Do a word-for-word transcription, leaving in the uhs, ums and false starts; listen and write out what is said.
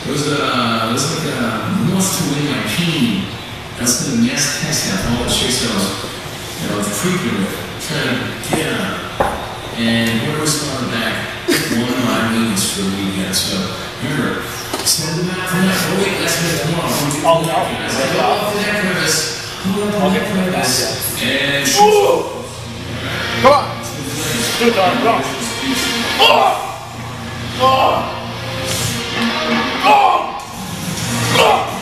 It was, uh, it was like a north to win my pain. That's the mass test out all the chicks I was, you know, creeping with, trying to get on. And whoever was on the back won my meetings for the weekend. So remember, send them out for that. Oh wait, let's do it tomorrow. Oh no. I go off to that crevice. Pull up on that crevice. And shoot. Come on. Do it, Don. Go. Oh! Oh! Oh! Oh!